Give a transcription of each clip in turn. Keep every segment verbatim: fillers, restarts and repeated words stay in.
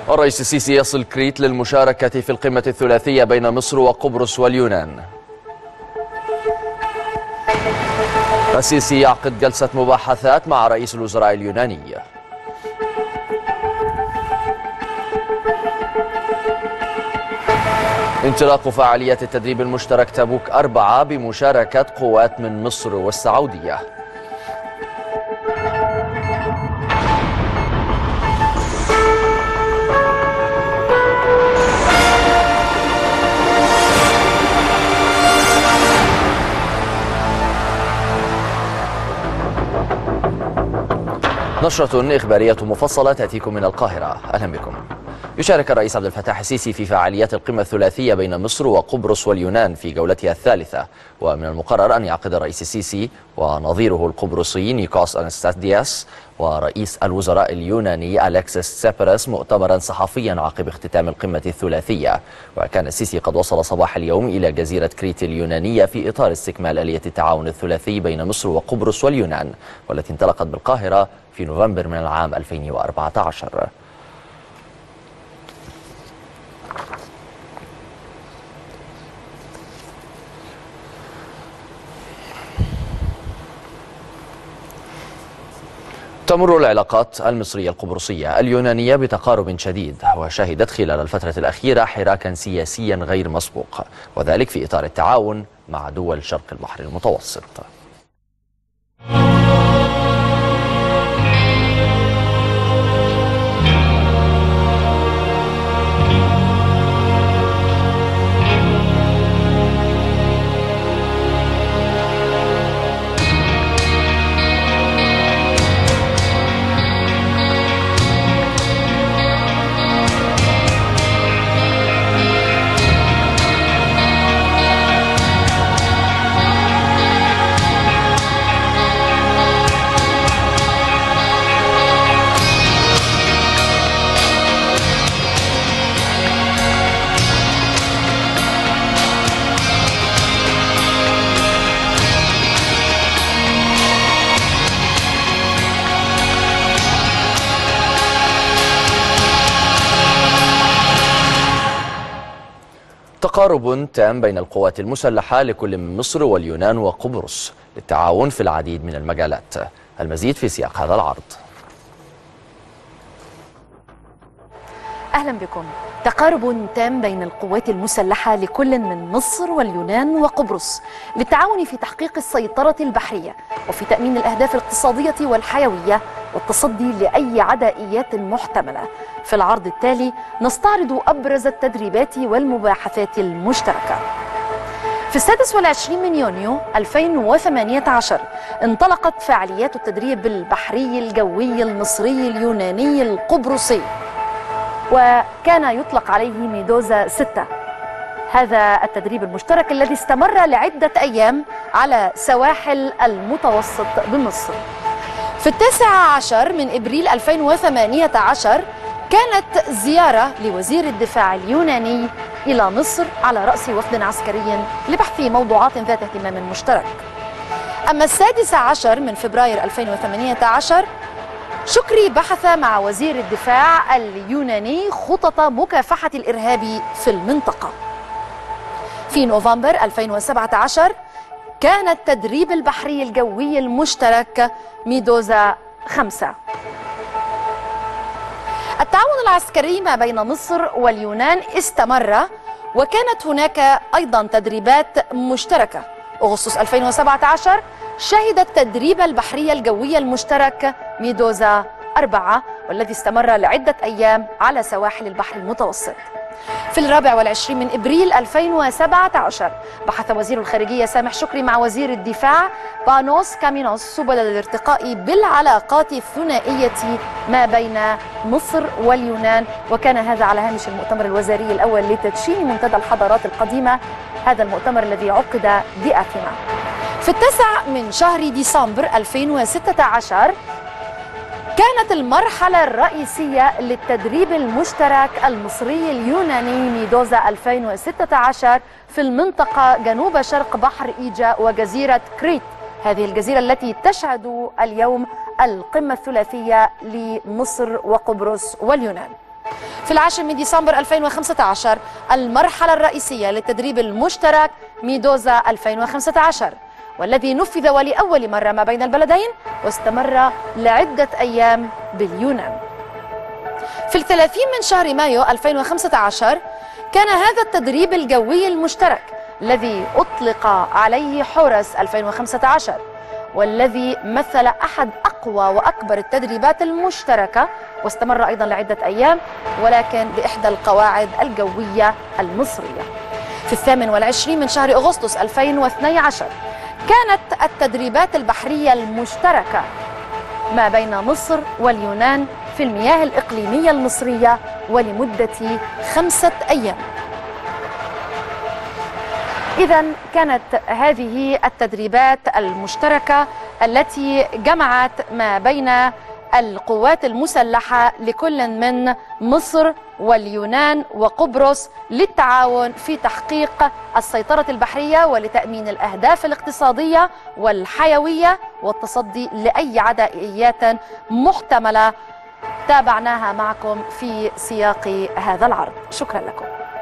الرئيس السيسي يصل كريت للمشاركة في القمة الثلاثية بين مصر وقبرص واليونان. السيسي يعقد جلسة مباحثات مع رئيس الوزراء اليوناني. انطلاق فعاليات التدريب المشترك تبوك أربعة بمشاركة قوات من مصر والسعودية. نشرة إخبارية مفصلة تأتيكم من القاهرة. أهلا بكم. يشارك الرئيس عبد الفتاح السيسي في فعاليات القمة الثلاثية بين مصر وقبرص واليونان في جولتها الثالثة، ومن المقرر أن يعقد الرئيس السيسي ونظيره القبرصي نيكوس أنستاسياديس ورئيس الوزراء اليوناني أليكسيس تسيبراس مؤتمرا صحفيا عقب اختتام القمة الثلاثية. وكان السيسي قد وصل صباح اليوم إلى جزيرة كريت اليونانية في إطار استكمال آلية التعاون الثلاثي بين مصر وقبرص واليونان، والتي انطلقت بالقاهرة في نوفمبر من العام ألفين وأربعة عشر. تمر العلاقات المصرية القبرصية اليونانية بتقارب شديد، وشهدت خلال الفترة الأخيرة حراكا سياسيا غير مسبوق، وذلك في إطار التعاون مع دول شرق البحر المتوسط. تقارب تام بين القوات المسلحة لكل من مصر واليونان وقبرص للتعاون في العديد من المجالات. المزيد في سياق هذا العرض. أهلا بكم. تقارب تام بين القوات المسلحة لكل من مصر واليونان وقبرص للتعاون في تحقيق السيطرة البحرية وفي تأمين الأهداف الاقتصادية والحيوية والتصدي لأي عدائيات محتملة. في العرض التالي نستعرض أبرز التدريبات والمباحثات المشتركة. في السادس والعشرين من يونيو ألفين وثمانية عشر انطلقت فعاليات التدريب البحري الجوي المصري اليوناني القبرصي، وكان يطلق عليه ميدوزا ستة. هذا التدريب المشترك الذي استمر لعدة أيام على سواحل المتوسط بمصر. في التاسع عشر من إبريل ألفين وثمانية عشر كانت زيارة لوزير الدفاع اليوناني إلى مصر على رأس وفد عسكري لبحث موضوعات ذات اهتمام مشترك. أما السادس عشر من فبراير ألفين وثمانية عشر شكري بحث مع وزير الدفاع اليوناني خطط مكافحة الإرهاب في المنطقة. في نوفمبر ألفين وسبعة عشر كان التدريب البحري الجوي المشترك ميدوزا خمسة. التعاون العسكري ما بين مصر واليونان استمر، وكانت هناك أيضا تدريبات مشتركة. أغسطس ألفين وسبعة عشر شهد التدريب البحري الجوي المشترك ميدوزا أربعة، والذي استمر لعدة أيام على سواحل البحر المتوسط. في الرابع والعشرين من إبريل ألفين وسبعة عشر بحث وزير الخارجية سامح شكري مع وزير الدفاع بانوس كامينوس سبل الارتقاء بالعلاقات الثنائية ما بين مصر واليونان، وكان هذا على هامش المؤتمر الوزاري الأول لتدشين منتدى الحضارات القديمة، هذا المؤتمر الذي عقد بأثينا. في التاسع من شهر ديسمبر ألفين وستة عشر كانت المرحلة الرئيسية للتدريب المشترك المصري اليوناني ميدوزا ألفين وستة عشر في المنطقة جنوب شرق بحر إيجا وجزيرة كريت، هذه الجزيرة التي تشهد اليوم القمة الثلاثية لمصر وقبرص واليونان. في العاشر من ديسمبر ألفين وخمسة عشر المرحلة الرئيسية للتدريب المشترك ميدوزا ألفين وخمسة عشر، والذي نفذ ولأول مرة ما بين البلدين واستمر لعدة أيام باليونان. في الثلاثين من شهر مايو ألفين وخمسة عشر كان هذا التدريب الجوي المشترك الذي أطلق عليه حورس ألفين وخمسة عشر، والذي مثل أحد أقوى وأكبر التدريبات المشتركة، واستمر أيضا لعدة أيام ولكن بإحدى القواعد الجوية المصرية. في الثامن والعشرين من شهر أغسطس ألفين واثني عشر كانت التدريبات البحرية المشتركة ما بين مصر واليونان في المياه الإقليمية المصرية ولمدة خمسة أيام. إذن كانت هذه التدريبات المشتركة التي جمعت ما بين القوات المسلحة لكل من مصر واليونان وقبرص للتعاون في تحقيق السيطرة البحرية ولتأمين الأهداف الاقتصادية والحيوية والتصدي لأي عدائيات محتملة تابعناها معكم في سياق هذا العرض. شكرا لكم.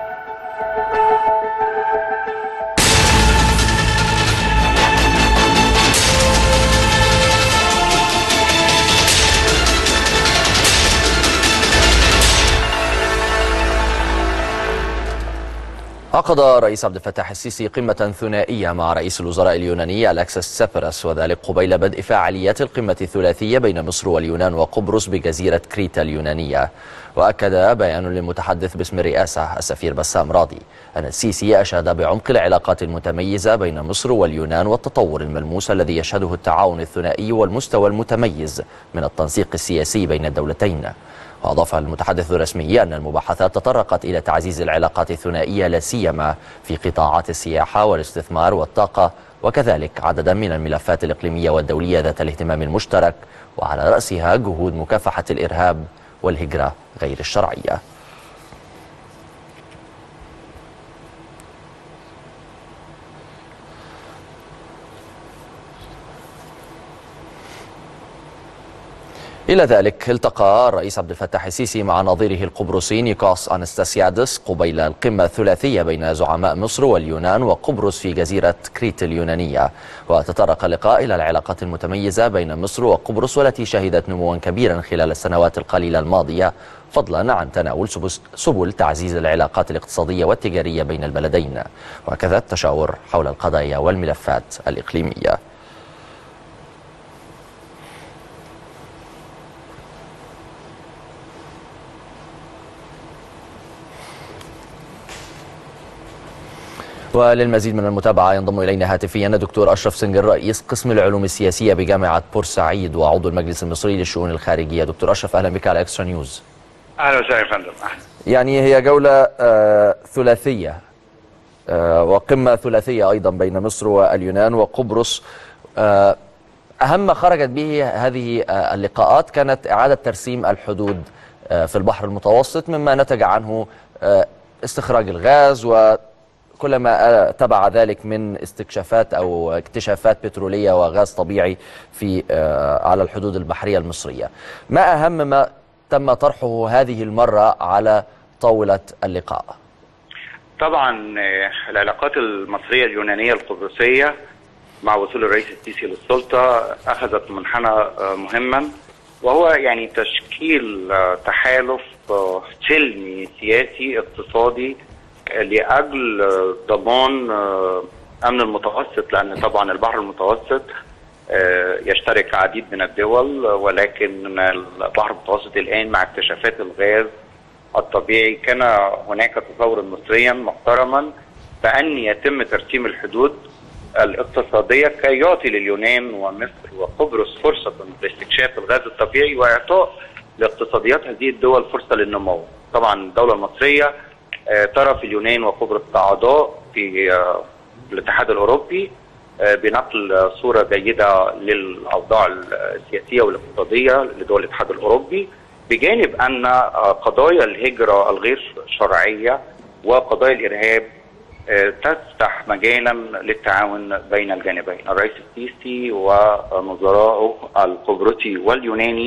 عقد الرئيس عبد الفتاح السيسي قمة ثنائية مع رئيس الوزراء اليوناني ألكسيس تسيبراس، وذلك قبيل بدء فعاليات القمة الثلاثية بين مصر واليونان وقبرص بجزيرة كريتا اليونانية. وأكد بيان للمتحدث باسم الرئاسة السفير بسام راضي أن السيسي أشاد بعمق العلاقات المتميزة بين مصر واليونان والتطور الملموس الذي يشهده التعاون الثنائي والمستوى المتميز من التنسيق السياسي بين الدولتين. وأضاف المتحدث الرسمي أن المباحثات تطرقت إلى تعزيز العلاقات الثنائية لا سيما في قطاعات السياحة والاستثمار والطاقة، وكذلك عددا من الملفات الإقليمية والدولية ذات الاهتمام المشترك، وعلى رأسها جهود مكافحة الإرهاب والهجرة غير الشرعية. إلى ذلك التقى الرئيس عبد الفتاح السيسي مع نظيره القبرصي نيكوس أنستاسيادس قبيل القمة الثلاثية بين زعماء مصر واليونان وقبرص في جزيرة كريت اليونانية. وتطرق اللقاء إلى العلاقات المتميزة بين مصر وقبرص والتي شهدت نموا كبيرا خلال السنوات القليلة الماضية، فضلا عن تناول سبل تعزيز العلاقات الاقتصادية والتجارية بين البلدين، وكذا التشاور حول القضايا والملفات الإقليمية. وللمزيد من المتابعة ينضم إلينا هاتفيا دكتور أشرف سنجر رئيس قسم العلوم السياسية بجامعة بورسعيد وعضو المجلس المصري للشؤون الخارجية. دكتور أشرف أهلا بك على إكسترا نيوز. أهلا وسهلا يا فندم. يعني هي جولة آه ثلاثية آه وقمة ثلاثية أيضا بين مصر واليونان وقبرص. آه أهم ما خرجت به هذه آه اللقاءات كانت إعادة ترسيم الحدود آه في البحر المتوسط، مما نتج عنه آه استخراج الغاز و كل ما تبع ذلك من استكشافات أو اكتشافات بترولية وغاز طبيعي في على الحدود البحرية المصرية. ما أهم ما تم طرحه هذه المرة على طاولة اللقاء؟ طبعا العلاقات المصرية اليونانية القبرصية مع وصول الرئيس السيسي للسلطة أخذت منحنى مهما، وهو يعني تشكيل تحالف سلمي سياسي اقتصادي لأجل ضمان أمن المتوسط، لأن طبعا البحر المتوسط يشترك عديد من الدول، ولكن البحر المتوسط الآن مع اكتشافات الغاز الطبيعي كان هناك تصورا مصريا محترما بأن يتم ترسيم الحدود الاقتصادية كي يعطي لليونان ومصر وقبرص فرصة لاستكشاف الغاز الطبيعي وإعطاء لاقتصاديات هذه الدول فرصة للنمو. طبعا الدولة المصرية ترى في اليونان وقبرص كأعضاء في الاتحاد الأوروبي بنقل صورة جيدة للأوضاع السياسية والاقتصادية لدول الاتحاد الأوروبي، بجانب أن قضايا الهجرة الغير شرعية وقضايا الإرهاب تفتح مجالا للتعاون بين الجانبين. الرئيس السيسي ونظرائه القبرصي واليوناني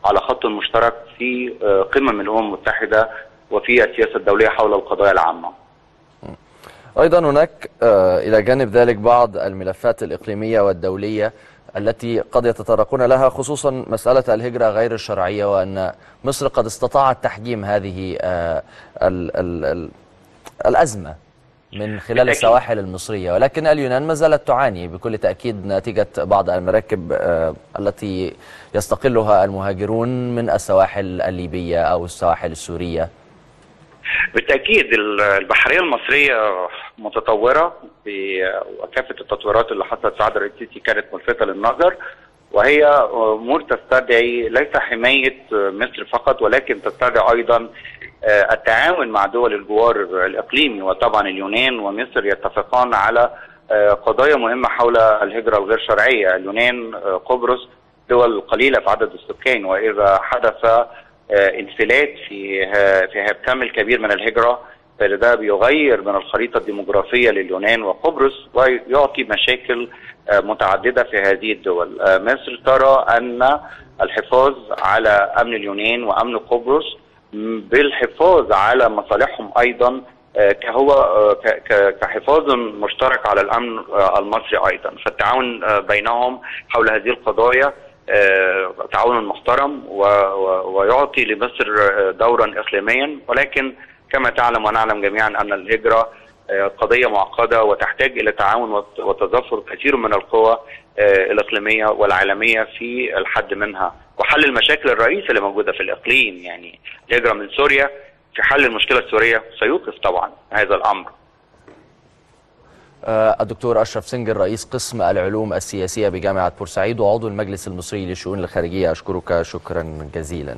على خط مشترك في قمم الامم المتحده وفي السياسه الدوليه حول القضايا العامه. ايضا هناك الى جانب ذلك بعض الملفات الاقليميه والدوليه التي قد يتطرقون لها، خصوصا مسألة الهجرة غير الشرعية، وأن مصر قد استطاعت تحجيم هذه ال ال ال الأزمة من خلال بالتأكيد. السواحل المصرية، ولكن اليونان ما زالت تعاني بكل تأكيد نتيجة بعض المراكب التي يستقلها المهاجرون من السواحل الليبية أو السواحل السورية. بالتأكيد البحرية المصرية متطورة، وكافة التطويرات اللي حصلت في عهد الرئيس السيسي كانت ملفتة للنظر، وهي أمور تستدعي ليس حماية مصر فقط ولكن تستدعي أيضا التعاون مع دول الجوار الإقليمي، وطبعا اليونان ومصر يتفقان على قضايا مهمة حول الهجرة الغير شرعية. اليونان قبرص دول قليلة في عدد السكان، وإذا حدث انفلات في في كم الكبير من الهجرة فده بيغير من الخريطة الديموغرافية لليونان وقبرص ويعطي مشاكل متعددة في هذه الدول. مصر ترى أن الحفاظ على أمن اليونان وأمن قبرص بالحفاظ على مصالحهم أيضا كهو كحفاظ مشترك على الأمن المصري أيضا، فالتعاون بينهم حول هذه القضايا تعاون محترم ويعطي لمصر دورا إقليميا، ولكن كما تعلم ونعلم جميعا أن الهجرة قضية معقدة وتحتاج إلى تعاون وتظافر كثير من القوى الإقليمية والعالمية في الحد منها وحل المشاكل الرئيسية اللي موجودة في الإقليم. يعني الهجرة من سوريا في حل المشكلة السورية سيوقف طبعا هذا الأمر. الدكتور أشرف سنجر، رئيس قسم العلوم السياسية بجامعة بورسعيد وعضو المجلس المصري للشؤون الخارجية، أشكرك شكرا جزيلا.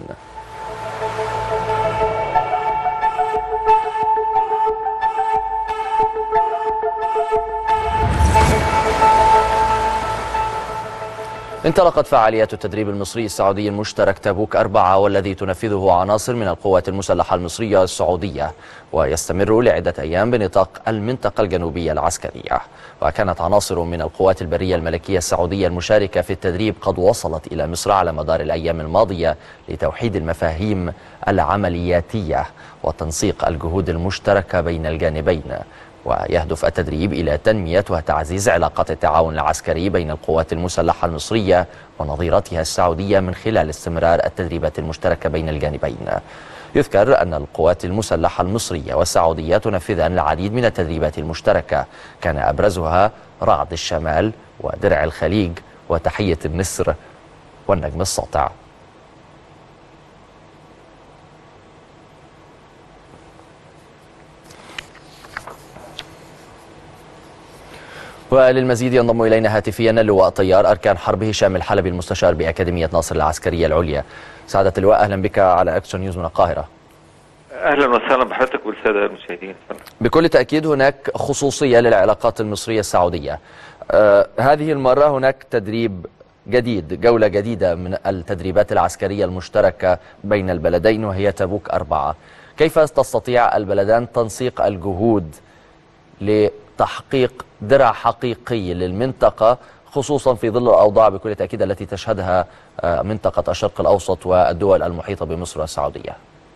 انطلقت فعاليات التدريب المصري السعودي المشترك تبوك أربعة، والذي تنفذه عناصر من القوات المسلحة المصرية السعودية، ويستمر لعدة أيام بنطاق المنطقة الجنوبية العسكرية. وكانت عناصر من القوات البرية الملكية السعودية المشاركة في التدريب قد وصلت إلى مصر على مدار الأيام الماضية لتوحيد المفاهيم العملياتية وتنسيق الجهود المشتركة بين الجانبين. ويهدف التدريب إلى تنمية وتعزيز علاقات التعاون العسكري بين القوات المسلحة المصرية ونظيرتها السعودية من خلال استمرار التدريبات المشتركة بين الجانبين. يذكر أن القوات المسلحة المصرية والسعودية تنفذان العديد من التدريبات المشتركة، كان أبرزها رعد الشمال ودرع الخليج وتحية النسر والنجم الساطع. وللمزيد ينضم إلينا هاتفيا اللواء طيار أركان حرب هشام الحلبي المستشار بأكاديمية ناصر العسكرية العليا. سعادة اللواء، أهلا بك على أكسترا نيوز من القاهرة. أهلا وسهلا بحضرتك والسادة المشاهدين. بكل تأكيد هناك خصوصية للعلاقات المصرية السعودية. آه هذه المرة هناك تدريب جديد، جولة جديدة من التدريبات العسكرية المشتركة بين البلدين وهي تبوك أربعة. كيف تستطيع البلدان تنسيق الجهود لتحقيق درع حقيقي للمنطقة، خصوصا في ظل الأوضاع بكل تأكيد التي تشهدها منطقة الشرق الأوسط والدول المحيطة بمصر والسعودية؟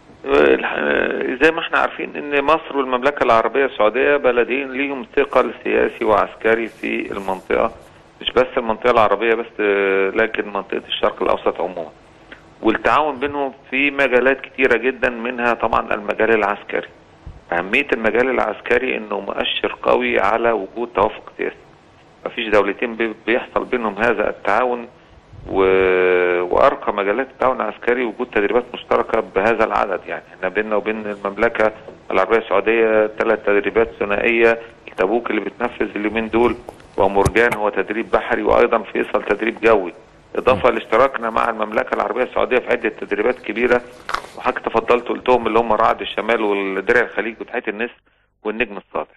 زي ما احنا عارفين ان مصر والمملكة العربية السعودية بلدين ليهم ثقل سياسي وعسكري في المنطقة، مش بس المنطقة العربية بس لكن منطقة الشرق الأوسط عموما، والتعاون بينهم في مجالات كتيرة جدا، منها طبعا المجال العسكري. أهمية المجال العسكري انه مؤشر قوي على وجود توافق سياسي. مفيش دولتين بيحصل بينهم هذا التعاون، و... وارقى مجالات التعاون العسكري وجود تدريبات مشتركه بهذا العدد. يعني احنا بيننا وبين المملكه العربيه السعوديه ثلاث تدريبات ثنائيه، تبوك اللي بتنفذ اليومين دول، ومرجان هو تدريب بحري، وايضا فيصل تدريب جوي، اضافه لاشتراكنا مع المملكه العربيه السعوديه في عده تدريبات كبيره، وحضرتك تفضلت قلتهم اللي هم رعد الشمال والدرع الخليج وتحيه النسر والنجم الساطع.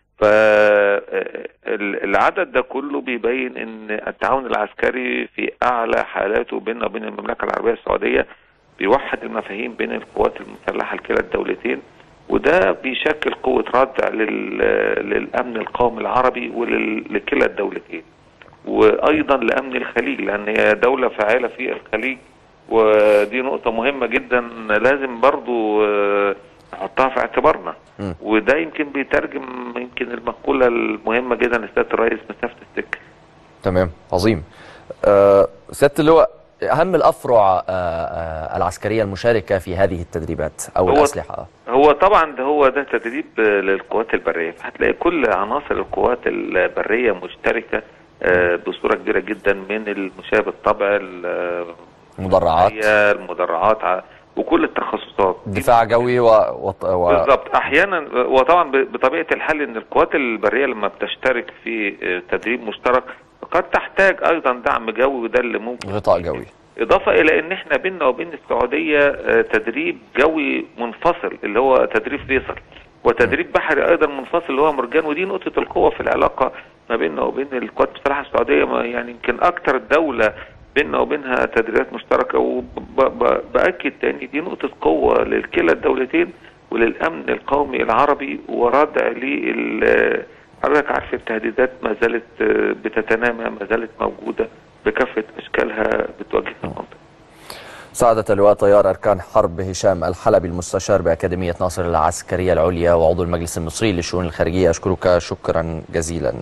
فالعدد ده كله بيبين ان التعاون العسكري في اعلى حالاته بيننا وبين المملكه العربيه السعوديه، بيوحد المفاهيم بين القوات المسلحه لكلا الدولتين، وده بيشكل قوه ردع للامن القومي العربي ولكلا الدولتين، وايضا لامن الخليج، لان هي دوله فاعله في الخليج ودي نقطة مهمة جدا لازم برضو نحطها في اعتبارنا. م. وده يمكن بيترجم يمكن المقولة المهمة جدا لسيادة الرئيس مسافة السكة. تمام، عظيم. أه سيادة اللواء، أهم الأفرع أه أه العسكرية المشاركة في هذه التدريبات أو هو الأسلحة؟ هو طبعا ده هو ده تدريب للقوات البرية، هتلاقي كل عناصر القوات البرية مشتركة أه بصورة كبيرة جدا، من المشاة بالطبع، المدرعات المدرعات وكل التخصصات، دفاع جوي و... و... و... بالظبط. احيانا وطبعا بطبيعه الحال ان القوات البريه لما بتشترك في تدريب مشترك قد تحتاج ايضا دعم جوي، وده اللي ممكن غطاء جوي، اضافه الى ان احنا بيننا وبين السعوديه تدريب جوي منفصل اللي هو تدريب فيصل، وتدريب بحري ايضا منفصل اللي هو مرجان. ودي نقطه القوه في العلاقه ما بيننا وبين القوات المسلحه السعوديه، يعني يمكن اكثر الدوله بيننا وبينها تدريبات مشتركه. وباكد تاني دي نقطه قوه لكلا الدولتين وللامن القومي العربي، وردع لل حضرتك عارف التهديدات ما زالت بتتنامى، ما زالت موجوده بكافه اشكالها بتواجه المنطقه. سعادة اللواء طيار أركان حرب هشام الحلبي، المستشار بأكاديمية ناصر العسكرية العليا وعضو المجلس المصري للشؤون الخارجية، أشكرك شكرا جزيلا.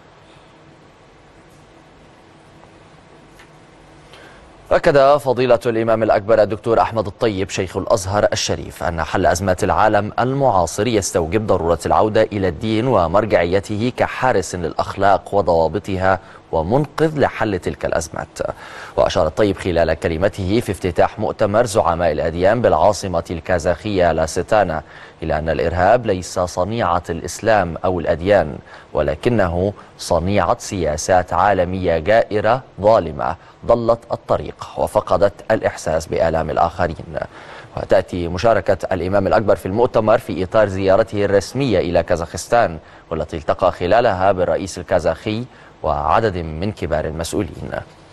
أكد فضيلة الإمام الأكبر الدكتور أحمد الطيب شيخ الأزهر الشريف أن حل أزمات العالم المعاصر يستوجب ضرورة العودة إلى الدين ومرجعيته كحارس للأخلاق وضوابطها ومنقذ لحل تلك الأزمات. وأشار الطيب خلال كلمته في افتتاح مؤتمر زعماء الأديان بالعاصمة الكازاخية لاستانا إلى أن الإرهاب ليس صنيعة الإسلام أو الأديان، ولكنه صنيعة سياسات عالمية جائرة ظالمة ضلت الطريق وفقدت الإحساس بآلام الآخرين. وتأتي مشاركة الإمام الأكبر في المؤتمر في إطار زيارته الرسمية إلى كازاخستان، والتي التقى خلالها بالرئيس الكازاخي وعدد من كبار المسؤولين.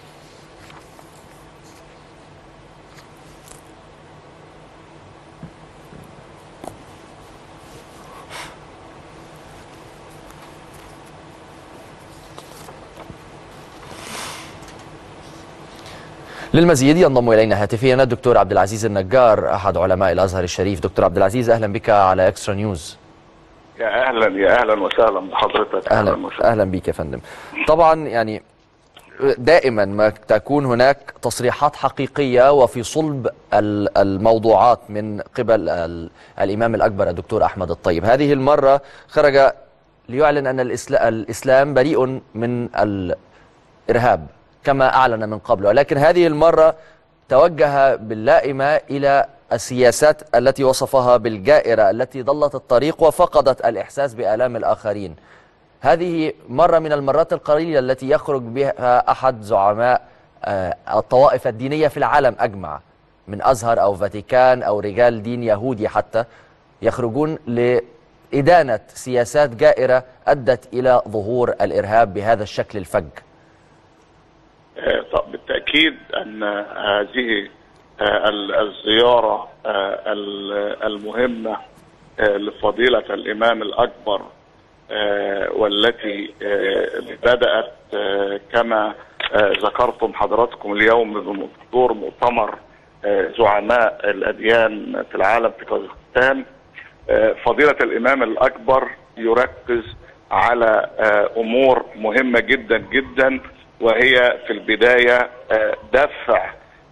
للمزيد ينضم إلينا هاتفيا الدكتور عبد العزيز النجار، أحد علماء الأزهر الشريف. دكتور عبد العزيز، أهلا بك على إكسترا نيوز. يا أهلا يا أهلا وسهلا بحضرتك. أهلا وسهلا. أهلا بك يا فندم. طبعا يعني دائما ما تكون هناك تصريحات حقيقية وفي صلب الموضوعات من قبل الإمام الأكبر الدكتور أحمد الطيب. هذه المرة خرج ليعلن أن الإسلام بريء من الإرهاب كما أعلن من قبل، ولكن هذه المرة توجه باللائمة إلى السياسات التي وصفها بالجائرة التي ضلت الطريق وفقدت الإحساس بآلام الآخرين. هذه مرة من المرات القليلة التي يخرج بها أحد زعماء الطوائف الدينية في العالم أجمع، من أزهر أو فاتيكان أو رجال دين يهودي حتى، يخرجون لإدانة سياسات جائرة أدت إلى ظهور الإرهاب بهذا الشكل الفج. طب بالتأكيد أن هذه الزيارة المهمة لفضيلة الإمام الأكبر والتي بدأت كما ذكرتم حضراتكم اليوم بحضور مؤتمر زعماء الأديان في العالم في كازاخستان، فضيلة الإمام الأكبر يركز على أمور مهمة جدا جدا، وهي في البداية دفع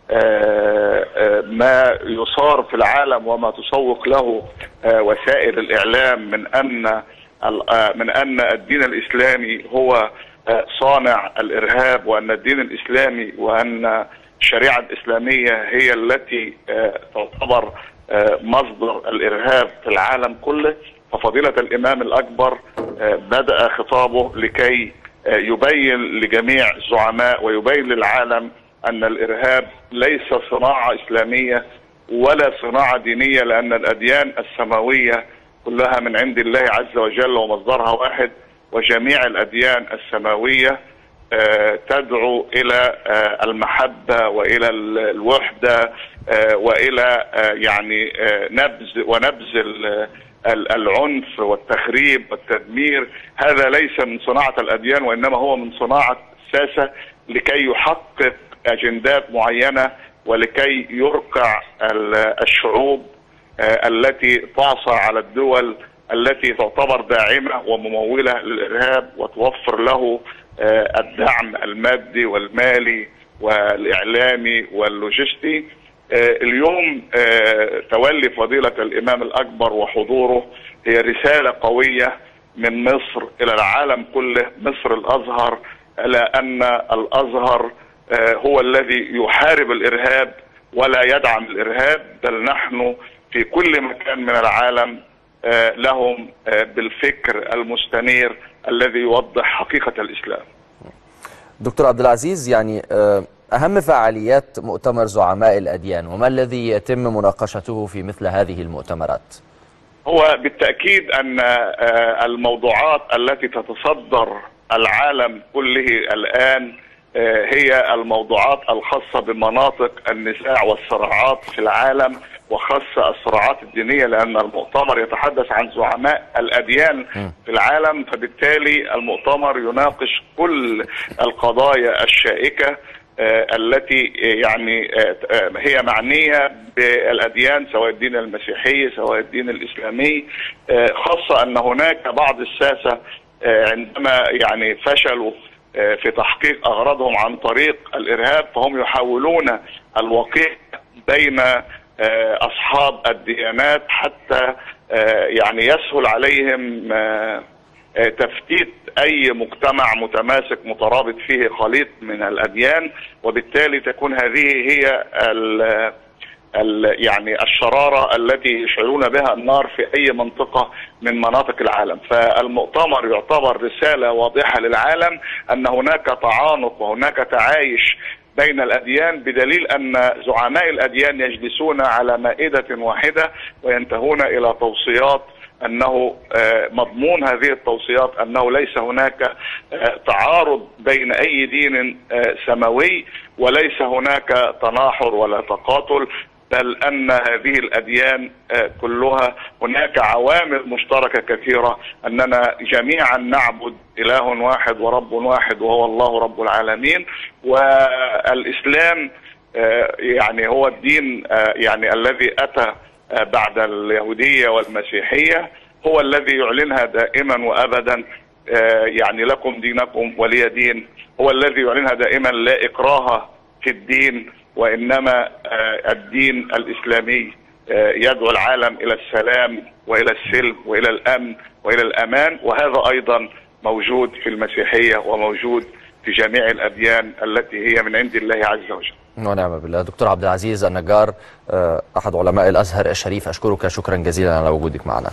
ما يصار في العالم وما تسوق له وسائل الإعلام من أن من أن الدين الإسلامي هو صانع الإرهاب، وأن الدين الإسلامي وأن الشريعة الإسلامية هي التي تعتبر مصدر الإرهاب في العالم كله. ففضيلة الإمام الأكبر بدأ خطابه لكي يبين لجميع الزعماء ويبين للعالم أن الإرهاب ليس صناعة إسلامية ولا صناعة دينية، لأن الأديان السماوية كلها من عند الله عز وجل ومصدرها واحد، وجميع الأديان السماوية تدعو إلى المحبة وإلى الوحدة وإلى يعني نبذ ونبذ العنف والتخريب والتدمير. هذا ليس من صناعة الأديان، وإنما هو من صناعة الساسة لكي يحقق أجندات معينة ولكي يرقع الشعوب التي تعصى على الدول التي تعتبر داعمة وممولة للإرهاب وتوفر له الدعم المادي والمالي والإعلامي واللوجستي. اليوم تولي فضيلة الإمام الأكبر وحضوره هي رسالة قوية من مصر إلى العالم كله، مصر الأزهر، على أن الأزهر هو الذي يحارب الإرهاب ولا يدعم الإرهاب، بل نحن في كل مكان من العالم لهم بالفكر المستنير الذي يوضح حقيقة الإسلام. دكتور عبد العزيز، يعني أهم فعاليات مؤتمر زعماء الأديان وما الذي يتم مناقشته في مثل هذه المؤتمرات؟ هو بالتأكيد أن الموضوعات التي تتصدر العالم كله الآن هي الموضوعات الخاصة بمناطق النزاع والصراعات في العالم، وخاصة الصراعات الدينية، لأن المؤتمر يتحدث عن زعماء الأديان في العالم، فبالتالي المؤتمر يناقش كل القضايا الشائكة التي يعني هي معنية بالأديان، سواء الدين المسيحي سواء الدين الإسلامي، خاصة أن هناك بعض الساسة عندما يعني فشلوا في تحقيق أغراضهم عن طريق الإرهاب فهم يحاولون الوقيع بين أصحاب الديانات حتى يعني يسهل عليهم تفتيت أي مجتمع متماسك مترابط فيه خليط من الأديان، وبالتالي تكون هذه هي ال ال يعني الشرارة التي يشعلون بها النار في أي منطقة من مناطق العالم. فالمؤتمر يعتبر رسالة واضحة للعالم أن هناك تعانق وهناك تعايش بين الأديان، بدليل أن زعماء الأديان يجلسون على مائدة واحدة وينتهون إلى توصيات أنه مضمون هذه التوصيات أنه ليس هناك تعارض بين أي دين سماوي، وليس هناك تناحر ولا تقاتل، بل أن هذه الأديان كلها هناك عوامل مشتركة كثيرة، أننا جميعا نعبد إله واحد ورب واحد وهو الله رب العالمين. والإسلام يعني هو الدين يعني الذي أتى بعد اليهودية والمسيحية، هو الذي يعلنها دائما وأبدا، يعني لكم دينكم ولي دين، هو الذي يعلنها دائما لا إكراه في الدين، وإنما الدين الإسلامي يدعو العالم إلى السلام وإلى السلم وإلى الأمن وإلى الأمان، وهذا أيضا موجود في المسيحية وموجود في جميع الأديان التي هي من عند الله عز وجل. ونعم بالله. دكتور عبد العزيز النجار، أحد علماء الأزهر الشريف، أشكرك شكرا جزيلا على وجودك معنا.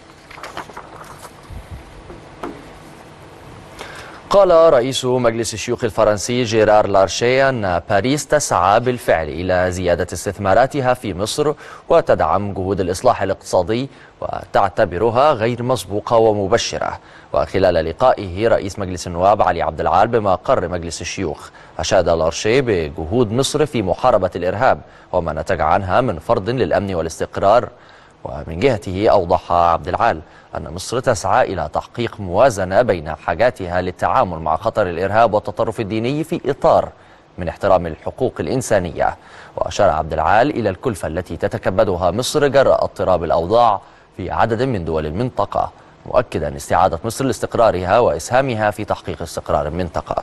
قال رئيس مجلس الشيوخ الفرنسي جيرار لارشيه أن باريس تسعى بالفعل إلى زيادة استثماراتها في مصر وتدعم جهود الإصلاح الاقتصادي وتعتبرها غير مسبوقة ومبشرة. وخلال لقائه رئيس مجلس النواب علي عبد العال بمقر مجلس الشيوخ أشاد لارشيه بجهود مصر في محاربة الإرهاب وما نتج عنها من فرض للأمن والاستقرار. ومن جهته أوضح عبد العال أن مصر تسعى إلى تحقيق موازنة بين حاجاتها للتعامل مع خطر الإرهاب والتطرف الديني في إطار من احترام الحقوق الإنسانية. وأشار عبد العال إلى الكلفة التي تتكبدها مصر جراء اضطراب الأوضاع في عدد من دول المنطقة، مؤكدا استعادة مصر لاستقرارها وإسهامها في تحقيق استقرار المنطقة.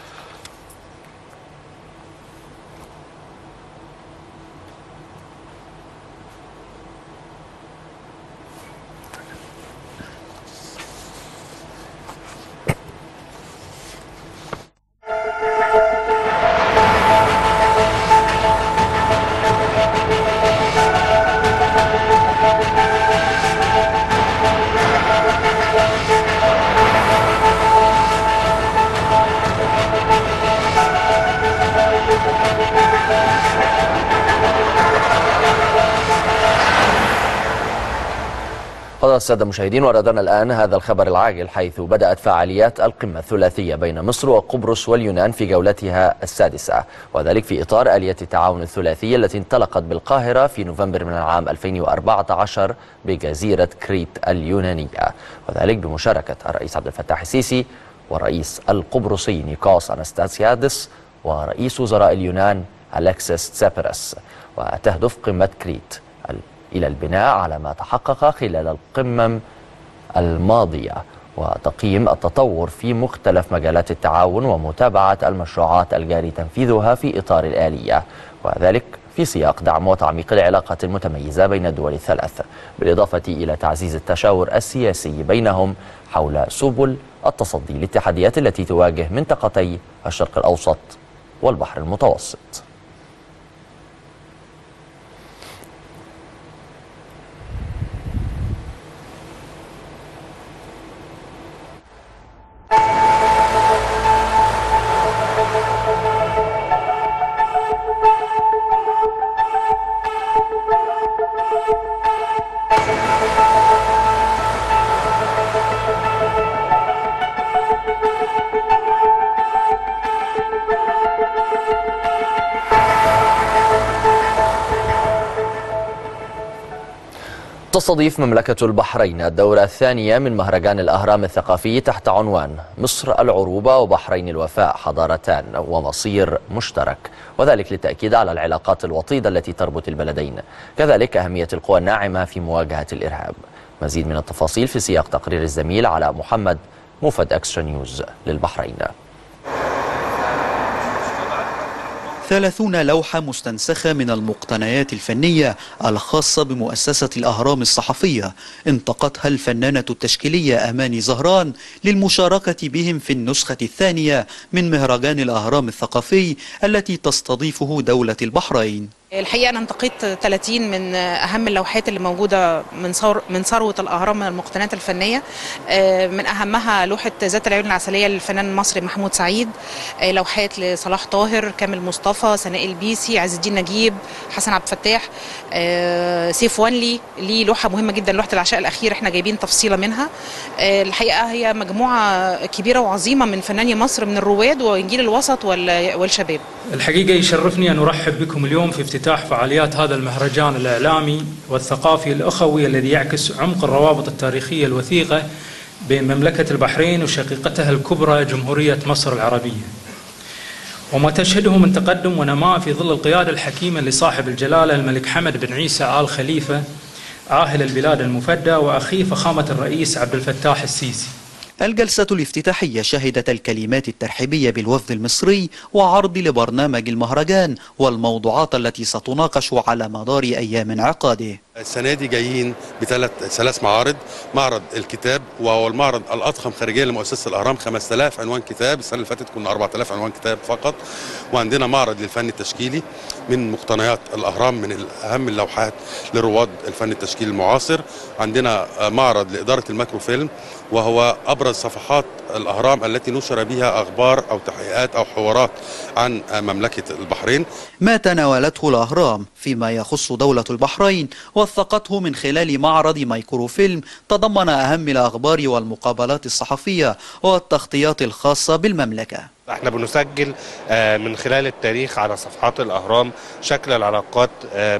السادة المشاهدين، وردنا الآن هذا الخبر العاجل، حيث بدأت فعاليات القمة الثلاثية بين مصر وقبرص واليونان في جولتها السادسة، وذلك في إطار آلية التعاون الثلاثية التي انطلقت بالقاهرة في نوفمبر من العام ألفين وأربعة عشر بجزيرة كريت اليونانية، وذلك بمشاركة الرئيس عبد الفتاح السيسي والرئيس القبرصي نيكوس أناستاسيادس ورئيس وزراء اليونان أليكسيس تسابراس. وتهدف قمة كريت إلى البناء على ما تحقق خلال القمم الماضية وتقييم التطور في مختلف مجالات التعاون ومتابعة المشروعات الجاري تنفيذها في إطار الآلية، وذلك في سياق دعم وتعميق العلاقات المتميزة بين الدول الثلاث، بالإضافة إلى تعزيز التشاور السياسي بينهم حول سبل التصدي للتحديات التي تواجه منطقتي الشرق الأوسط والبحر المتوسط. تستضيف مملكة البحرين الدورة الثانية من مهرجان الأهرام الثقافي تحت عنوان مصر العروبة وبحرين الوفاء حضارتان ومصير مشترك، وذلك للتأكيد على العلاقات الوطيدة التي تربط البلدين، كذلك أهمية القوى الناعمة في مواجهة الإرهاب. مزيد من التفاصيل في سياق تقرير الزميل علاء محمد موفد إكسترا نيوز للبحرين. ثلاثون لوحة مستنسخة من المقتنيات الفنية الخاصة بمؤسسة الأهرام الصحفية انتقتها الفنانة التشكيلية أماني زهران للمشاركة بهم في النسخة الثانية من مهرجان الأهرام الثقافي التي تستضيفه دولة البحرين. الحقيقة أنا انتقيت ثلاثين من أهم اللوحات اللي موجودة من ثور من ثروة الأهرام من المقتنيات الفنية، من أهمها لوحة ذات العيون العسلية للفنان المصري محمود سعيد، لوحات لصلاح طاهر، كامل مصطفى، سناء البيسي، عز الدين نجيب، حسن عبد الفتاح، سيف وانلي. ليه لوحة مهمة جدا، لوحة العشاء الأخير احنا جايبين تفصيلة منها. الحقيقة هي مجموعة كبيرة وعظيمة من فناني مصر، من الرواد وجيل الوسط والشباب. الحقيقة يشرفني أن أرحب بكم اليوم في افتتاح فعاليات هذا المهرجان الإعلامي والثقافي الأخوي الذي يعكس عمق الروابط التاريخية الوثيقة بين مملكة البحرين وشقيقتها الكبرى جمهورية مصر العربية، وما تشهده من تقدم ونماء في ظل القيادة الحكيمة لصاحب الجلالة الملك حمد بن عيسى آل خليفة عاهل البلاد المفدى وأخيه فخامة الرئيس عبد الفتاح السيسي. الجلسة الافتتاحية شهدت الكلمات الترحيبية بالوفد المصري وعرض لبرنامج المهرجان والموضوعات التي ستناقش على مدار أيام انعقاده. السنة دي جايين بثلاث ثلاث معارض، معرض الكتاب وهو المعرض الأضخم خارجيا لمؤسسة الأهرام، خمسة آلاف عنوان كتاب، السنة اللي فاتت كنا أربعة آلاف عنوان كتاب فقط. وعندنا معرض للفن التشكيلي من مقتنيات الأهرام من أهم اللوحات لرواد الفن التشكيلي المعاصر. عندنا معرض لإدارة الماكروفيلم وهو أبرز صفحات الأهرام التي نشر بها أخبار أو تحقيقات أو حوارات عن مملكة البحرين. ما تناولته الأهرام فيما يخص دولة البحرين وثقته من خلال معرض مايكروفيلم تضمن أهم الأخبار والمقابلات الصحفية والتغطيات الخاصة بالمملكة. احنا بنسجل من خلال التاريخ على صفحات الأهرام شكل العلاقات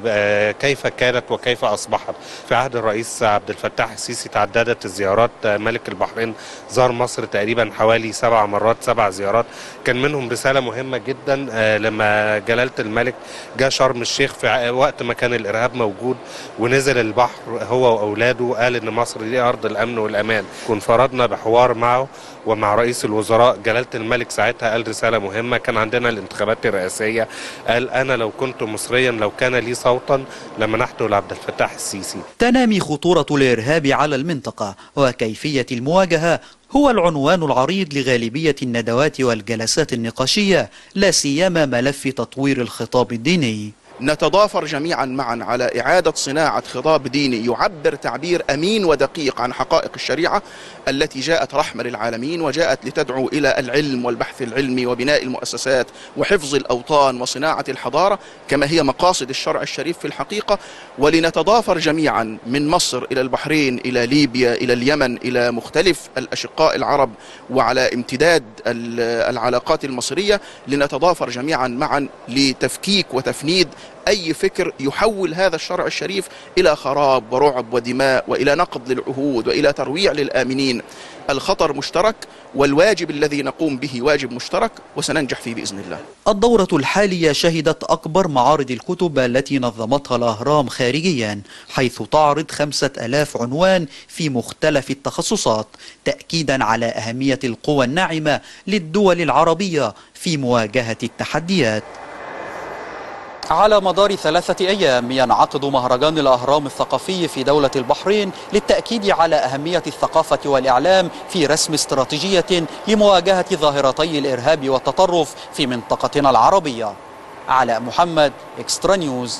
كيف كانت وكيف أصبحت. في عهد الرئيس عبد الفتاح السيسي تعددت الزيارات، ملك البحرين زار مصر تقريبا حوالي سبع مرات، سبع زيارات. كان منهم رسالة مهمة جدا لما جلالة الملك جاء شرم الشيخ في وقت ما كان الإرهاب موجود ونزل البحر هو وأولاده، قال إن مصر دي أرض الأمن والأمان. كن فرضنا بحوار معه ومع رئيس الوزراء. جلالة الملك ساعتها قال رسالة مهمة، كان عندنا الانتخابات الرئاسية، قال أنا لو كنت مصريا لو كان لي صوتا لمنحته لعبد الفتاح السيسي. تنامي خطورة الإرهاب على المنطقة وكيفية المواجهة هو العنوان العريض لغالبية الندوات والجلسات النقاشية، لا سيما ملف تطوير الخطاب الديني. نتضافر جميعا معا على إعادة صناعة خطاب ديني يعبر تعبير أمين ودقيق عن حقائق الشريعة التي جاءت رحمة للعالمين وجاءت لتدعو إلى العلم والبحث العلمي وبناء المؤسسات وحفظ الأوطان وصناعة الحضارة كما هي مقاصد الشرع الشريف في الحقيقة. ولنتضافر جميعا من مصر إلى البحرين إلى ليبيا إلى اليمن إلى مختلف الأشقاء العرب وعلى امتداد العلاقات المصرية، لنتضافر جميعا معا لتفكيك وتفنيد أي فكر يحول هذا الشرع الشريف إلى خراب ورعب ودماء وإلى نقض للعهود وإلى ترويع للآمنين. الخطر مشترك والواجب الذي نقوم به واجب مشترك وسننجح فيه بإذن الله. الدورة الحالية شهدت أكبر معارض الكتب التي نظمتها الأهرام خارجيا، حيث تعرض خمسة ألاف عنوان في مختلف التخصصات، تأكيدا على أهمية القوى الناعمة للدول العربية في مواجهة التحديات. على مدار ثلاثة أيام ينعقد مهرجان الأهرام الثقافي في دولة البحرين للتأكيد على أهمية الثقافة والإعلام في رسم استراتيجية لمواجهة ظاهرتي الإرهاب والتطرف في منطقتنا العربية. علاء محمد، إكسترا نيوز.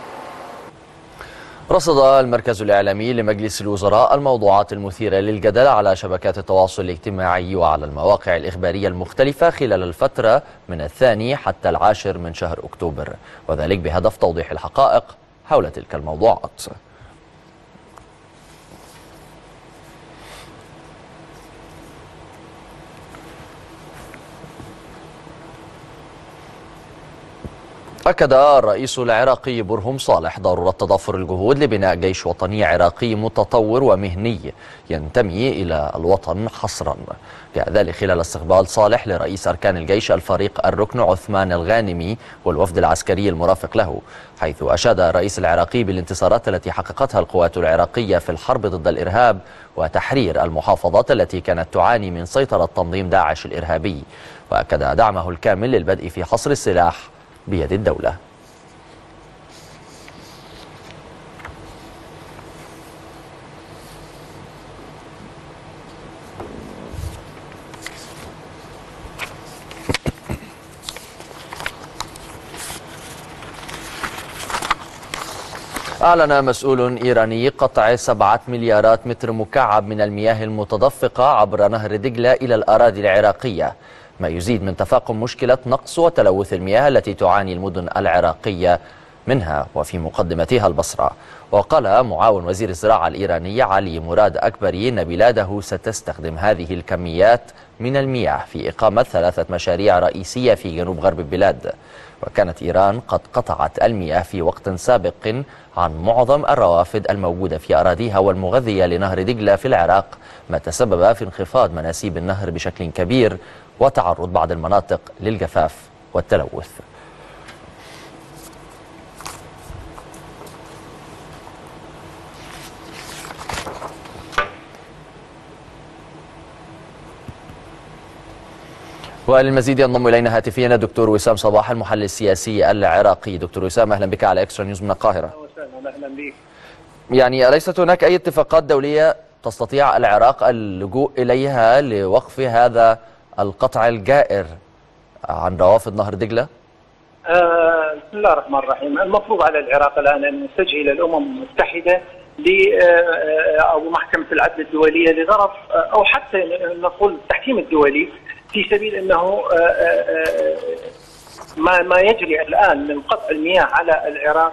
رصد المركز الإعلامي لمجلس الوزراء الموضوعات المثيرة للجدل على شبكات التواصل الاجتماعي وعلى المواقع الإخبارية المختلفة خلال الفترة من الثاني حتى العاشر من شهر أكتوبر، وذلك بهدف توضيح الحقائق حول تلك الموضوعات. أكد الرئيس العراقي برهم صالح ضرورة تضافر الجهود لبناء جيش وطني عراقي متطور ومهني ينتمي إلى الوطن حصرا. جاء ذلك خلال استقبال صالح لرئيس أركان الجيش الفريق الركن عثمان الغانمي والوفد العسكري المرافق له، حيث أشاد الرئيس العراقي بالانتصارات التي حققتها القوات العراقية في الحرب ضد الإرهاب وتحرير المحافظات التي كانت تعاني من سيطرة تنظيم داعش الإرهابي، وأكد دعمه الكامل للبدء في حصر السلاح بيد الدولة. أعلن مسؤول إيراني قطع سبعة مليارات متر مكعب من المياه المتدفقة عبر نهر دجلة إلى الأراضي العراقية، ما يزيد من تفاقم مشكلة نقص وتلوث المياه التي تعاني المدن العراقية منها وفي مقدمتها البصرة. وقال معاون وزير الزراعة الإيراني علي مراد أكبري إن بلاده ستستخدم هذه الكميات من المياه في إقامة ثلاثة مشاريع رئيسية في جنوب غرب البلاد. وكانت إيران قد قطعت المياه في وقت سابق عن معظم الروافد الموجودة في أراضيها والمغذية لنهر دجلة في العراق، ما تسبب في انخفاض مناسيب النهر بشكل كبير وتعرض بعض المناطق للجفاف والتلوث. وللمزيد ينضم إلينا هاتفيا الدكتور وسام صباح المحلل السياسي العراقي. دكتور وسام، أهلا بك على إكسترا نيوز من القاهرة. أهلا بك. يعني أليست هناك أي اتفاقات دولية تستطيع العراق اللجوء إليها لوقف هذا القطع الجائر عن روافد نهر دجلة؟ آه بسم الله الرحمن الرحيم. المفروض على العراق الآن أن يتجه إلى الأمم المتحدة أو محكمة العدل الدولية لغرض أو حتى نقول التحكيم الدولي في سبيل أنه ما ما يجري الآن من قطع المياه على العراق.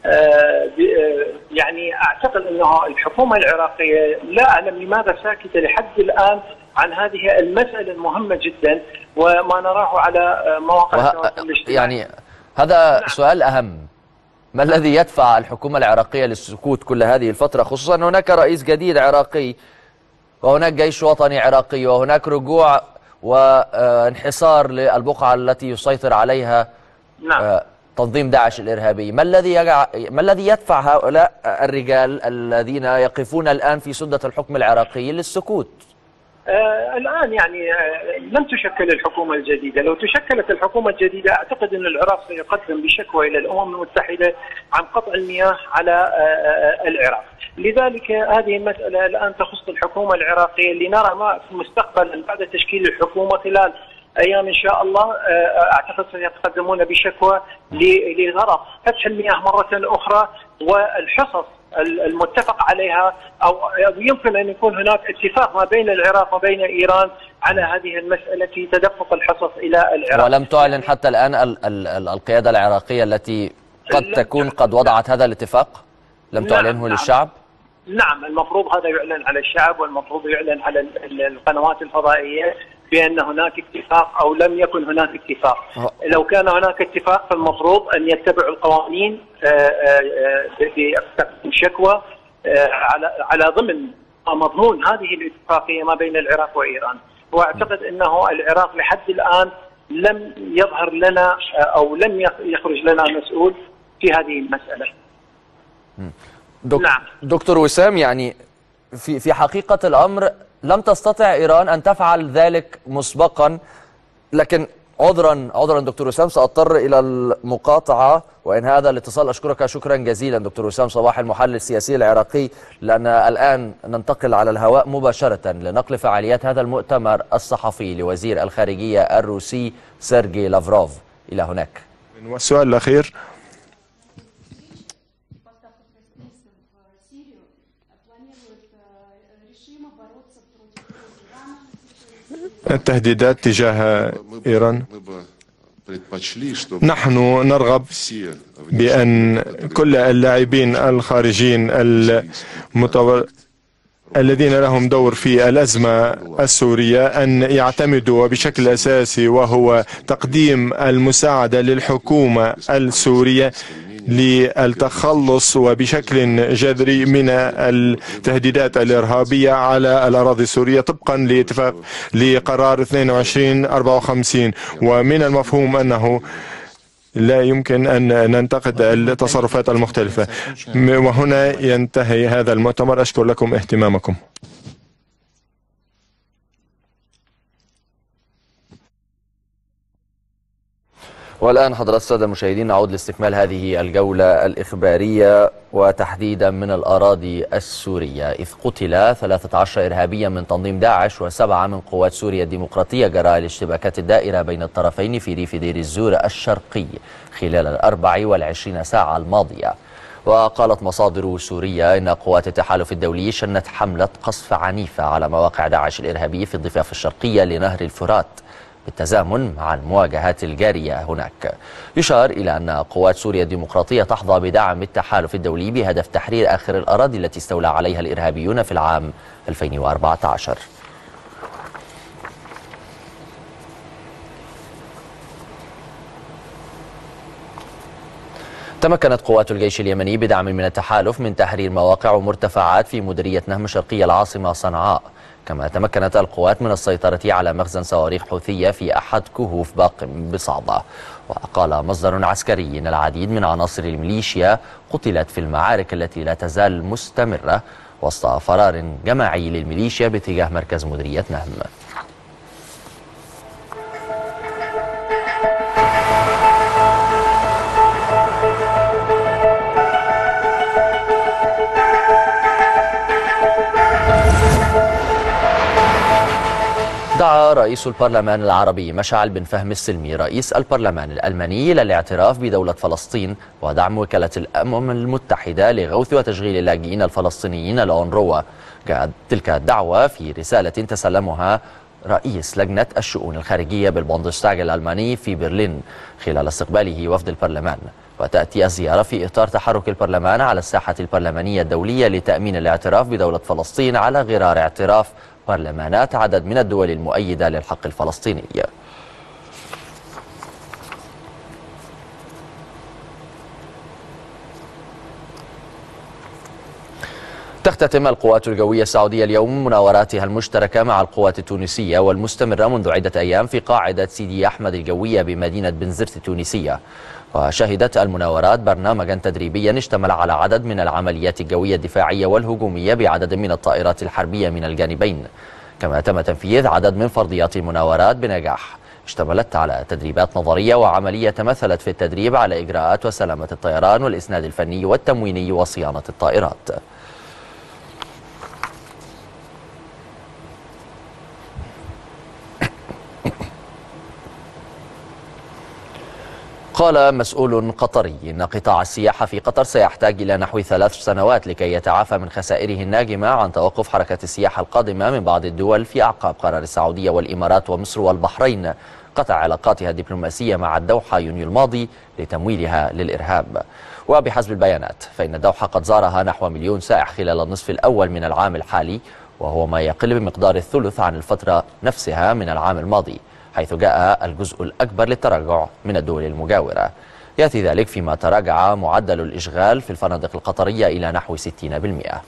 يعني أعتقد أنه الحكومة العراقية لا أعلم لماذا ساكتة لحد الآن عن هذه المسألة المهمة جدا وما نراه على مواقع التواصل الاجتماعي. يعني هذا نعم. سؤال أهم، ما الذي يدفع الحكومة العراقية للسكوت كل هذه الفترة، خصوصا أن هناك رئيس جديد عراقي وهناك جيش وطني عراقي وهناك رجوع وانحصار للبقعة التي يسيطر عليها نعم. تنظيم داعش الإرهابي؟ ما الذي يجع... ما الذي يدفع هؤلاء الرجال الذين يقفون الآن في سدة الحكم العراقي للسكوت؟ آه الآن يعني آه لم تشكل الحكومة الجديدة. لو تشكلت الحكومة الجديدة أعتقد أن العراق سيقدم بشكوى إلى الأمم المتحدة عن قطع المياه على آه العراق. لذلك هذه المسألة الآن تخص الحكومة العراقية، لنرى ما في المستقبل بعد تشكيل الحكومة خلال أيام إن شاء الله. أعتقد سيتقدمون بشكوى لغرض فتح المياه مرة أخرى والحصص المتفق عليها، أو يمكن أن يكون هناك اتفاق ما بين العراق وبين إيران على هذه المسألة في تدفق الحصص إلى العراق. ولم تعلن حتى الآن ال ال ال القيادة العراقية التي قد تكون قد وضعت هذا الاتفاق، لم تعلنه نعم للشعب؟ نعم، المفروض هذا يعلن على الشعب والمفروض يعلن على القنوات الفضائية بأن هناك اتفاق أو لم يكن هناك اتفاق. لو كان هناك اتفاق فالمفروض أن يتبعوا القوانين بتقديم شكوى على على ضمن مضمون هذه الاتفاقية ما بين العراق وإيران. وأعتقد أنه العراق لحد الآن لم يظهر لنا أو لم يخرج لنا مسؤول في هذه المسألة. دك... نعم. دكتور وسام، يعني في في حقيقة الأمر لم تستطع إيران أن تفعل ذلك مسبقا، لكن عذرا عذرا دكتور وسام سأضطر إلى المقاطعة وإن هذا الاتصال. أشكرك شكرا جزيلا دكتور وسام صباح، المحلل السياسي العراقي، لأن الآن ننتقل على الهواء مباشرة لنقل فعاليات هذا المؤتمر الصحفي لوزير الخارجية الروسي سيرجي لافروف. إلى هناك. والسؤال الأخير، التهديدات تجاه إيران. نحن نرغب بأن كل اللاعبين الخارجيين المتو... الذين لهم دور في الأزمة السورية أن يعتمدوا بشكل أساسي وهو تقديم المساعدة للحكومة السورية للتخلص وبشكل جذري من التهديدات الإرهابية على الأراضي السورية طبقا لاتفاق لقرار اثنين وعشرين أربعة وخمسين. ومن المفهوم أنه لا يمكن أن ننتقد التصرفات المختلفة. وهنا ينتهي هذا المؤتمر. أشكر لكم اهتمامكم. والآن حضرات السادة المشاهدين نعود لاستكمال هذه الجولة الإخبارية وتحديدا من الأراضي السورية، إذ قتل ثلاثة عشر إرهابيا من تنظيم داعش وسبعة من قوات سوريا الديمقراطية جراء الاشتباكات الدائرة بين الطرفين في ريف دير الزور الشرقي خلال الأربع والعشرين ساعة الماضية. وقالت مصادر سورية إن قوات التحالف الدولي شنت حملة قصف عنيفة على مواقع داعش الإرهابي في الضفة الشرقية لنهر الفرات بالتزامن مع المواجهات الجارية هناك. يشار إلى أن قوات سوريا الديمقراطية تحظى بدعم التحالف الدولي بهدف تحرير آخر الأراضي التي استولى عليها الإرهابيون في العام ألفين وأربعة عشر. تمكنت قوات الجيش اليمني بدعم من التحالف من تحرير مواقع ومرتفعات في مديرية نهم شرقية العاصمة صنعاء، كما تمكنت القوات من السيطرة على مخزن صواريخ حوثية في أحد كهوف باقم بصعبة. وقال مصدر عسكري إن العديد من عناصر الميليشيا قتلت في المعارك التي لا تزال مستمرة وسط فرار جماعي للميليشيا باتجاه مركز مديرية نهم. دعا رئيس البرلمان العربي مشعل بن فهم السلمي رئيس البرلمان الألماني إلى الاعتراف بدولة فلسطين ودعم وكالة الأمم المتحدة لغوث وتشغيل اللاجئين الفلسطينيين الأونروا. جاءت تلك الدعوة في رسالة تسلمها رئيس لجنة الشؤون الخارجية بالبوندستاغ الألماني في برلين خلال استقباله وفد البرلمان. وتأتي الزيارة في إطار تحرك البرلمان على الساحة البرلمانية الدولية لتأمين الاعتراف بدولة فلسطين على غرار اعتراف برلمانات عدد من الدول المؤيدة للحق الفلسطيني. تختتم القوات الجوية السعودية اليوم مناوراتها المشتركة مع القوات التونسية والمستمرة منذ عدة أيام في قاعدة سيدي أحمد الجوية بمدينة بنزرت التونسية. وشهدت المناورات برنامجا تدريبيا اشتمل على عدد من العمليات الجوية الدفاعية والهجومية بعدد من الطائرات الحربية من الجانبين، كما تم تنفيذ عدد من فرضيات المناورات بنجاح اشتملت على تدريبات نظرية وعملية تمثلت في التدريب على إجراءات وسلامة الطيران والإسناد الفني والتمويني وصيانة الطائرات. قال مسؤول قطري إن قطاع السياحة في قطر سيحتاج إلى نحو ثلاث سنوات لكي يتعافى من خسائره الناجمة عن توقف حركة السياحة القادمة من بعض الدول في أعقاب قرار السعودية والإمارات ومصر والبحرين قطع علاقاتها الدبلوماسية مع الدوحة يونيو الماضي لتمويلها للإرهاب. وبحسب البيانات فإن الدوحة قد زارها نحو مليون سائح خلال النصف الأول من العام الحالي، وهو ما يقل بمقدار الثلث عن الفترة نفسها من العام الماضي، حيث جاء الجزء الأكبر للتراجع من الدول المجاورة. يأتي ذلك فيما تراجع معدل الإشغال في الفنادق القطرية إلى نحو ستين بالمئة.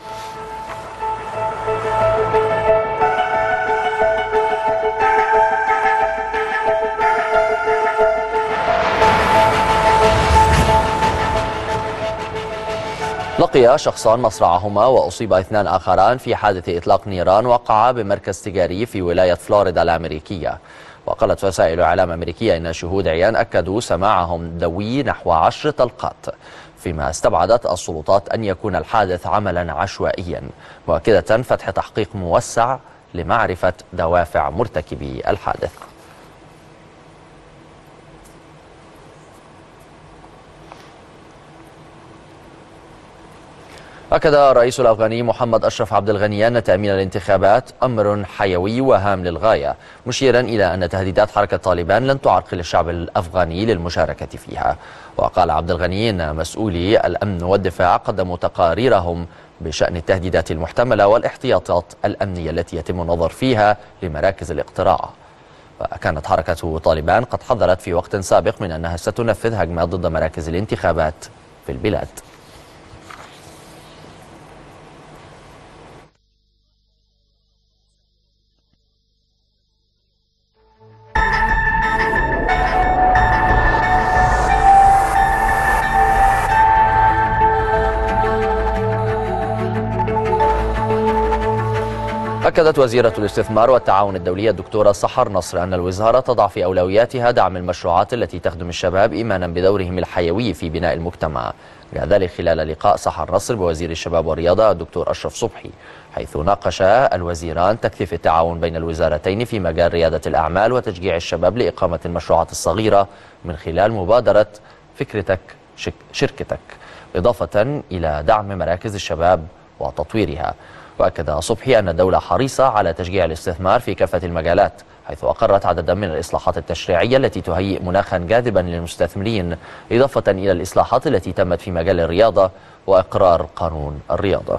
لقي شخصان مصرعهما وأصيب اثنان آخران في حادث إطلاق نيران وقع بمركز تجاري في ولاية فلوريدا الأمريكية. وقالت وسائل إعلام أمريكية إن شهود عيان أكدوا سماعهم دوي نحو عشر طلقات، فيما استبعدت السلطات أن يكون الحادث عملا عشوائيا، مؤكدة فتح تحقيق موسع لمعرفة دوافع مرتكبي الحادث. أكد الرئيس الأفغاني محمد أشرف عبد الغني أن تأمين الانتخابات أمر حيوي وهام للغاية، مشيرا إلى أن تهديدات حركة طالبان لن تعرقل الشعب الأفغاني للمشاركة فيها. وقال عبد الغني أن مسؤولي الأمن والدفاع قدموا تقاريرهم بشأن التهديدات المحتملة والاحتياطات الأمنية التي يتم النظر فيها لمراكز الاقتراع. وكانت حركة طالبان قد حذرت في وقت سابق من أنها ستنفذ هجمات ضد مراكز الانتخابات في البلاد. أكدت وزيرة الاستثمار والتعاون الدولي الدكتورة سحر نصر أن الوزارة تضع في أولوياتها دعم المشروعات التي تخدم الشباب إيمانا بدورهم الحيوي في بناء المجتمع. جاء ذلك خلال لقاء سحر نصر بوزير الشباب والرياضة الدكتور أشرف صبحي، حيث ناقش الوزيران تكثيف التعاون بين الوزارتين في مجال ريادة الأعمال وتشجيع الشباب لإقامة المشروعات الصغيرة من خلال مبادرة فكرتك شركتك، إضافة إلى دعم مراكز الشباب وتطويرها. وأكد صبحي أن الدولة حريصة على تشجيع الاستثمار في كافة المجالات، حيث أقرت عددا من الإصلاحات التشريعية التي تهيئ مناخا جاذبا للمستثمرين، إضافة إلى الإصلاحات التي تمت في مجال الرياضة وإقرار قانون الرياضة.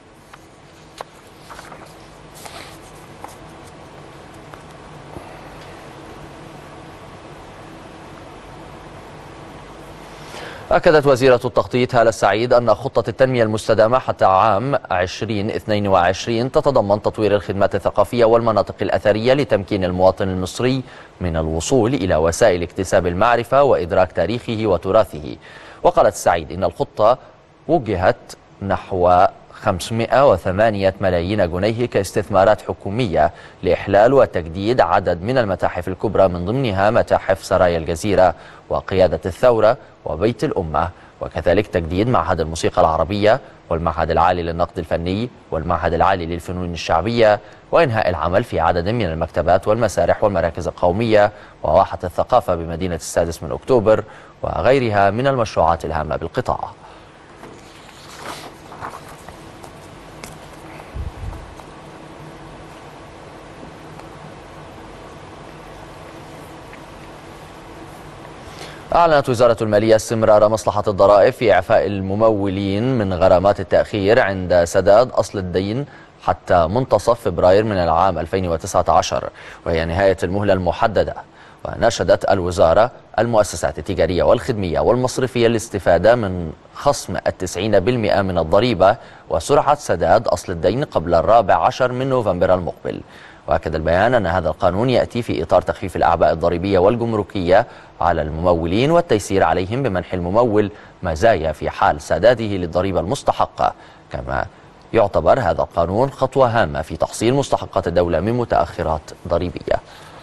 أكدت وزيرة التخطيط هالة السعيد أن خطة التنمية المستدامة حتى عام ألفين واثنين وعشرين تتضمن تطوير الخدمات الثقافية والمناطق الأثرية لتمكين المواطن المصري من الوصول إلى وسائل اكتساب المعرفة وإدراك تاريخه وتراثه. وقالت السعيد إن الخطة وجهت نحو خمسمائة وثمانية ملايين جنيه كاستثمارات حكومية لإحلال وتجديد عدد من المتاحف الكبرى، من ضمنها متاحف سرايا الجزيرة وقيادة الثورة وبيت الأمة، وكذلك تجديد معهد الموسيقى العربية والمعهد العالي للنقد الفني والمعهد العالي للفنون الشعبية، وإنهاء العمل في عدد من المكتبات والمسارح والمراكز القومية وواحة الثقافة بمدينة السادس من أكتوبر وغيرها من المشروعات الهامة بالقطاع. أعلنت وزارة المالية استمرار مصلحة الضرائب في إعفاء الممولين من غرامات التأخير عند سداد أصل الدين حتى منتصف فبراير من العام ألفين وتسعة عشر، وهي نهاية المهلة المحددة. وناشدت الوزارة المؤسسات التجارية والخدمية والمصرفية الاستفادة من خصم التسعين بالمئة من الضريبة وسرعة سداد أصل الدين قبل الرابع عشر من نوفمبر المقبل. وأكد البيان أن هذا القانون يأتي في إطار تخفيف الأعباء الضريبية والجمركية على الممولين والتيسير عليهم بمنح الممول مزايا في حال سداده للضريبة المستحقة. كما يعتبر هذا القانون خطوة هامة في تحصيل مستحقات الدولة من متأخرات ضريبية.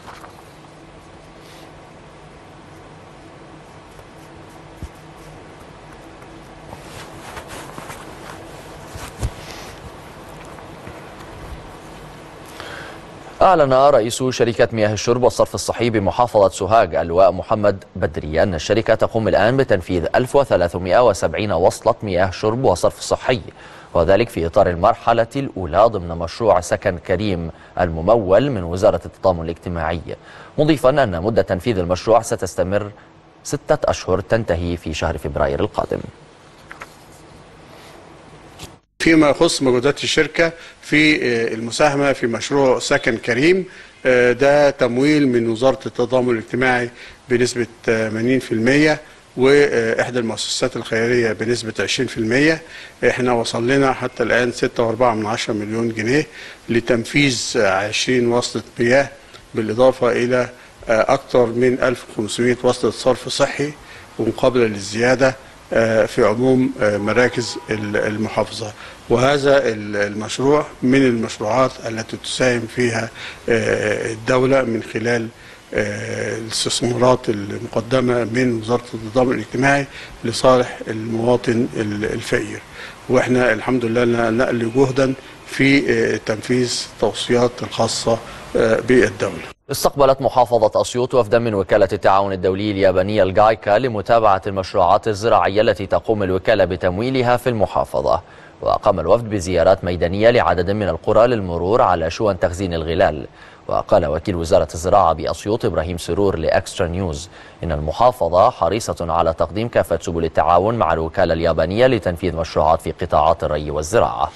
أعلن رئيس شركة مياه الشرب والصرف الصحي بمحافظة سوهاج اللواء محمد بدري أن الشركة تقوم الآن بتنفيذ ألف وثلاثمائة وسبعين وصلة مياه شرب وصرف صحي، وذلك في إطار المرحلة الأولى ضمن مشروع سكن كريم الممول من وزارة التضامن الاجتماعي، مضيفا أن مدة تنفيذ المشروع ستستمر ستة أشهر تنتهي في شهر فبراير القادم. فيما يخص مجهودات الشركة في المساهمة في مشروع سكن كريم، ده تمويل من وزارة التضامن الاجتماعي بنسبة ثمانين بالمئة وإحدى المؤسسات الخيرية بنسبة عشرين بالمئة. احنا وصل لنا حتى الآن ستة وأربعة من عشرة مليون جنيه لتنفيذ عشرين وصلة مياه، بالإضافة إلى أكثر من ألف وخمسمئة وصلة صرف صحي، ومقابلة للزيادة في عموم مراكز المحافظة. وهذا المشروع من المشروعات التي تساهم فيها الدولة من خلال الاستثمارات المقدمة من وزارة التضامن الاجتماعي لصالح المواطن الفقير. واحنا الحمد لله نقل جهدا في تنفيذ التوصيات الخاصة بالدولة. استقبلت محافظة أسيوط وفدا من وكالة التعاون الدولي اليابانية الجايكا لمتابعة المشروعات الزراعية التي تقوم الوكالة بتمويلها في المحافظة. وقام الوفد بزيارات ميدانية لعدد من القرى للمرور على شؤون تخزين الغلال. وقال وكيل وزارة الزراعة بأسيوط إبراهيم سرور لإكسترا نيوز إن المحافظة حريصة على تقديم كافة سبل التعاون مع الوكالة اليابانية لتنفيذ مشروعات في قطاعات الري والزراعة.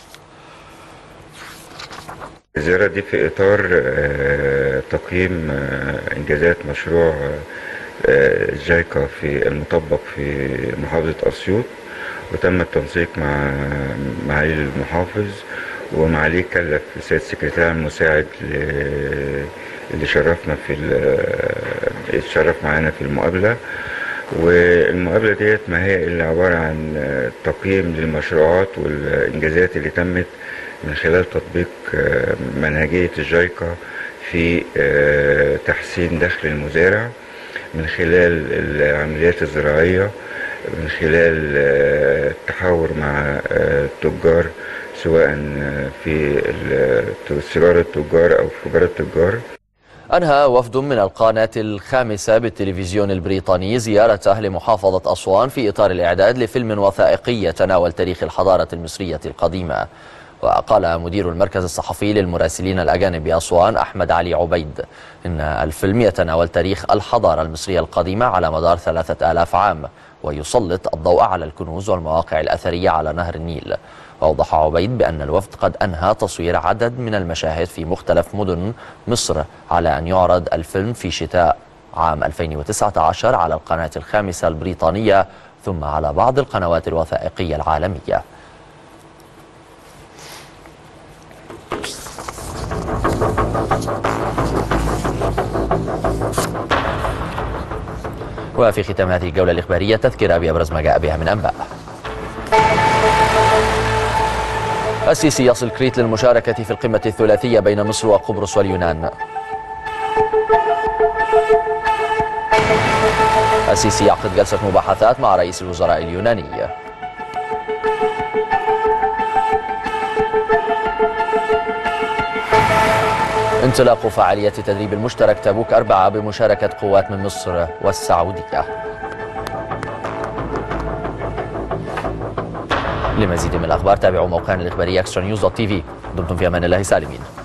الزيارة دي في إطار تقييم إنجازات مشروع جايكا في المطبق في محافظة أسيوط، وتم التنسيق مع معالي المحافظ ومعاليه كلف السيد السكرتير المساعد اللي شرفنا في اتشرف معانا في المقابلة. والمقابلة ديت ما هي إلا عبارة عن تقييم للمشروعات والإنجازات اللي تمت من خلال تطبيق منهجية الجايكا في تحسين دخل المزارع من خلال العمليات الزراعية، من خلال التحاور مع التجار سواء في صغار التجار أو كبار التجار. أنهى وفد من القناة الخامسة بالتلفزيون البريطاني زيارته لمحافظة أسوان في إطار الإعداد لفيلم وثائقي يتناول تاريخ الحضارة المصرية القديمة. وقال مدير المركز الصحفي للمراسلين الأجانب بأسوان أحمد علي عبيد إن الفيلم يتناول تاريخ الحضارة المصرية القديمة على مدار ثلاثة آلاف عام، ويسلط الضوء على الكنوز والمواقع الأثرية على نهر النيل. وأوضح عبيد بأن الوفد قد أنهى تصوير عدد من المشاهد في مختلف مدن مصر على أن يعرض الفيلم في شتاء عام ألفين وتسعة عشر على القناة الخامسة البريطانية ثم على بعض القنوات الوثائقية العالمية. وفي ختام هذه الجولة الإخبارية تذكرة بأبرز ما جاء بها من أنباء. السيسي يصل كريت للمشاركة في القمة الثلاثية بين مصر وقبرص واليونان. السيسي يعقد جلسة مباحثات مع رئيس الوزراء اليوناني. انطلاق فعالية تدريب المشترك تبوك أربعة بمشاركة قوات من مصر والسعودية. لمزيد من الأخبار تابعوا موقعنا الإخباري إكسترا نيوز دوت تي في. دمتم في أمان الله سالمين.